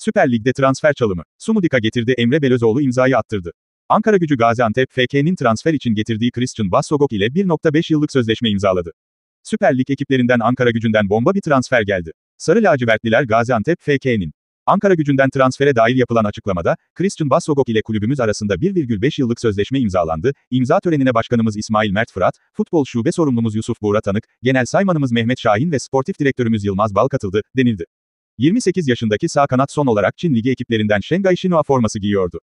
Süper Lig'de transfer çalımı. Sumudika getirdi, Emre Belözoğlu imzayı attırdı. Ankaragücü Gaziantep FK'nin transfer için getirdiği Christian Bassogok ile 1,5 yıllık sözleşme imzaladı. Süper Lig ekiplerinden Ankaragücü'nden bomba bir transfer geldi. Sarı lacivertliler Gaziantep FK'nin Ankaragücü'nden transfere dair yapılan açıklamada, Christian Bassogok ile kulübümüz arasında 1,5 yıllık sözleşme imzalandı. İmza törenine başkanımız İsmail Mert Fırat, futbol şube sorumlumuz Yusuf Buğra Tanık, genel saymanımız Mehmet Şahin ve sportif direktörümüz Yılmaz Bal katıldı, denildi. 28 yaşındaki sağ kanat son olarak Çin Ligi ekiplerinden Şengay Shenhua forması giyiyordu.